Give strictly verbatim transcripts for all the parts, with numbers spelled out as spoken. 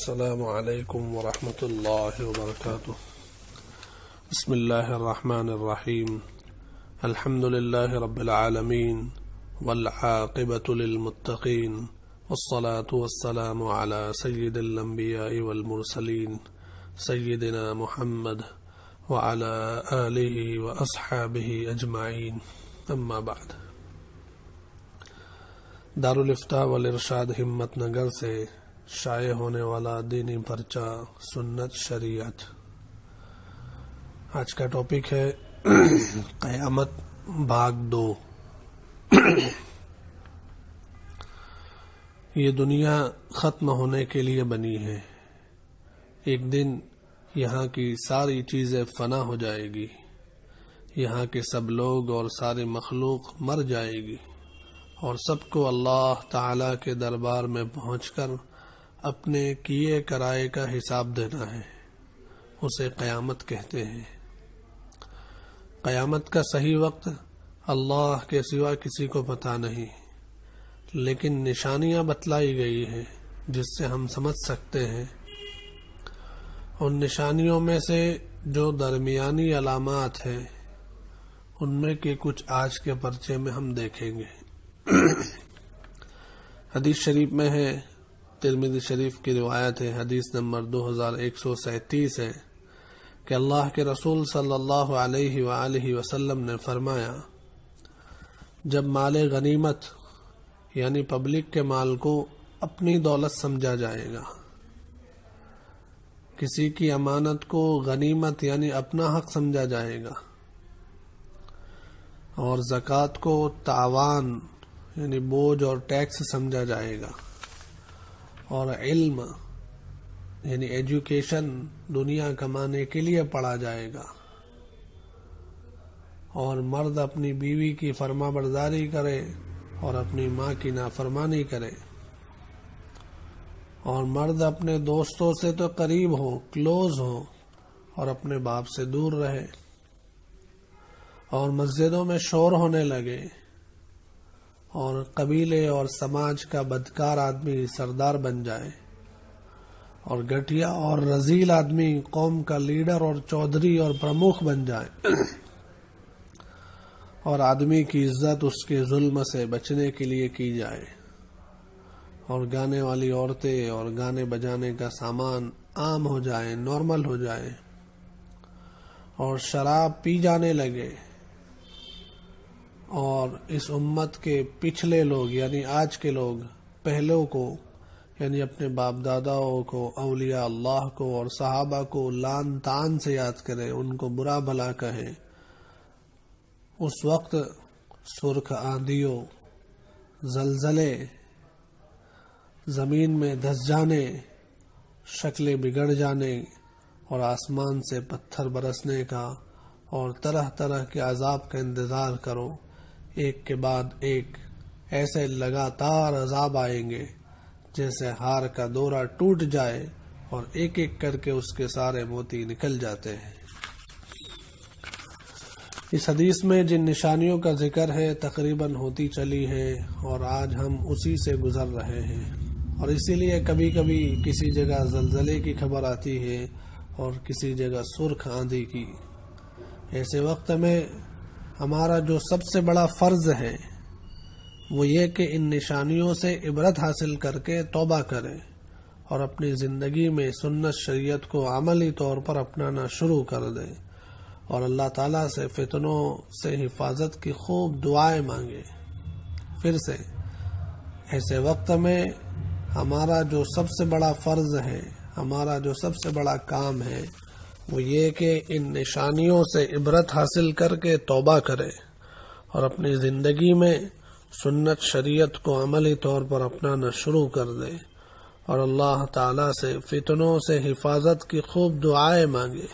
السلام علیکم ورحمۃ اللہ وبرکاتہ۔ بسم اللہ الرحمن الرحیم، الحمد للہ رب العالمین والعاقبۃ للمتقین والصلاة والسلام علی سید الانبیاء والمرسلین سیدنا محمد وعلی آلہ واصحابہ اجمعین، اما بعد۔ دارالافتاء والارشاد ہمت نگر سے شائع ہونے والا دینی پرچہ سنت شریعت۔ آج کا ٹاپک ہے قیامت بھاگ دو۔ یہ دنیا ختم ہونے کے لیے بنی ہے، ایک دن یہاں کی ساری چیزیں فنا ہو جائے گی، یہاں کے سب لوگ اور ساری مخلوق مر جائے گی، اور سب کو اللہ تعالی کے دربار میں پہنچ کر اپنے کیے کرائے کا حساب دینا ہے۔ اسے قیامت کہتے ہیں۔ قیامت کا صحیح وقت اللہ کے سوا کسی کو پتہ نہیں، لیکن نشانیاں بتلائی گئی ہیں جس سے ہم سمجھ سکتے ہیں۔ ان نشانیوں میں سے جو درمیانی علامات ہیں ان میں کے کچھ آج کے پرچے میں ہم دیکھیں گے۔ حدیث شریف میں ہے، ترمذی شریف کی روایت ہے، حدیث نمبر دو ہزار ایک سو سینتیس ہے کہ اللہ کے رسول صلی اللہ علیہ وآلہ وسلم نے فرمایا، جب مال غنیمت یعنی پبلک کے مال کو اپنی دولت سمجھا جائے گا، کسی کی امانت کو غنیمت یعنی اپنا حق سمجھا جائے گا، اور زکوٰۃ کو تاوان یعنی بوجھ اور ٹیکس سمجھا جائے گا، اور علم یعنی ایجوکیشن دنیا کمانے کے لیے پڑھا جائے گا، اور مرد اپنی بیوی کی فرما برداری کرے اور اپنی ماں کی نافرمانی کرے، اور مرد اپنے دوستوں سے تو قریب ہو، کلوز ہو، اور اپنے باپ سے دور رہے، اور مسجدوں میں شور ہونے لگے، اور قبیلے اور سماج کا بدکار آدمی سردار بن جائے، اور گٹھیا اور رذیل آدمی قوم کا لیڈر اور چودھری اور پرمکھ بن جائے، اور آدمی کی عزت اس کے ظلم سے بچنے کے لیے کی جائے، اور گانے والی عورتیں اور گانے بجانے کا سامان عام ہو جائے، نارمل ہو جائے، اور شراب پی جانے لگے، اور اس امت کے پچھلے لوگ یعنی آج کے لوگ پہلوں کو یعنی اپنے باپ داداؤں کو، اولیاء اللہ کو اور صحابہ کو لعن طعن سے یاد کریں، ان کو برا بھلا کہیں، اس وقت سرخ آندھیوں، زلزلے، زمین میں دھس جانے، شکلیں بگڑ جانے، اور آسمان سے پتھر برسنے کا اور طرح طرح کے عذاب کا انتظار کرو۔ ایک کے بعد ایک ایسے لگاتار عذاب آئیں گے جیسے ہار کا دورہ ٹوٹ جائے اور ایک ایک کر کے اس کے سارے موتی نکل جاتے ہیں۔ اس حدیث میں جن نشانیوں کا ذکر ہے تقریباً ہوتی چلی ہے، اور آج ہم اسی سے گزر رہے ہیں، اور اسی لیے کبھی کبھی کسی جگہ زلزلے کی خبر آتی ہے اور کسی جگہ سرخ آندھی کی۔ ایسے وقت میں ہمارا جو سب سے بڑا فرض ہے وہ یہ کہ ان نشانیوں سے عبرت حاصل کر کے توبہ کریں اور اپنی زندگی میں سنت شریعت کو عملی طور پر اپنانا شروع کر دیں، اور اللہ تعالیٰ سے فتنوں سے حفاظت کی خوب دعائیں مانگیں۔ پھر سے ایسے وقت میں ہمارا جو سب سے بڑا فرض ہے، ہمارا جو سب سے بڑا کام ہے وہ یہ کہ ان نشانیوں سے عبرت حاصل کر کے توبہ کرے اور اپنی زندگی میں سنت شریعت کو عملی طور پر اپنانا شروع کر دے، اور اللہ تعالیٰ سے فتنوں سے حفاظت کی خوب دعائیں مانگے۔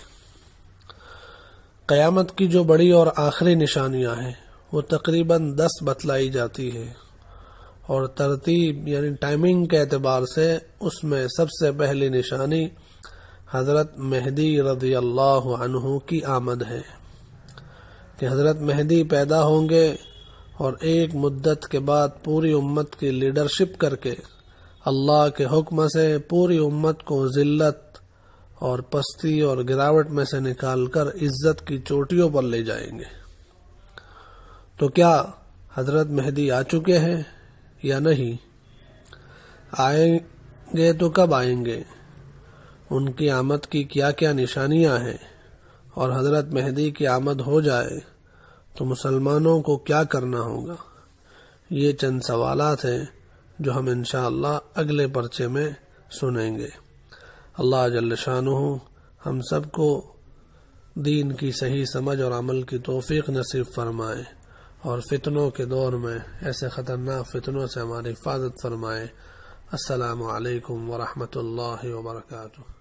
قیامت کی جو بڑی اور آخری نشانیاں ہیں وہ تقریباً دس بتلائی جاتی ہے، اور ترتیب یعنی ٹائمنگ کے اعتبار سے اس میں سب سے پہلی نشانی حضرت مہدی رضی اللہ عنہ کی آمد ہے، کہ حضرت مہدی پیدا ہوں گے اور ایک مدت کے بعد پوری امت کی لیڈرشپ کر کے اللہ کے حکم سے پوری امت کو ذلت اور پستی اور گراوٹ میں سے نکال کر عزت کی چوٹیوں پر لے جائیں گے۔ تو کیا حضرت مہدی آ چکے ہیں یا نہیں؟ آئیں گے تو کب آئیں گے؟ ان کی آمد کی کیا کیا نشانیاں ہیں؟ اور حضرت مہدی کی آمد ہو جائے تو مسلمانوں کو کیا کرنا ہوگا؟ یہ چند سوالات ہیں جو ہم انشاءاللہ اگلے پرچے میں سنیں گے۔ اللہ جل شانہ ہم سب کو دین کی صحیح سمجھ اور عمل کی توفیق نصیب فرمائے، اور فتنوں کے دور میں ایسے خطرناک فتنوں سے ہماری حفاظت فرمائے۔ السلام علیکم ورحمۃ اللہ وبرکاتہ۔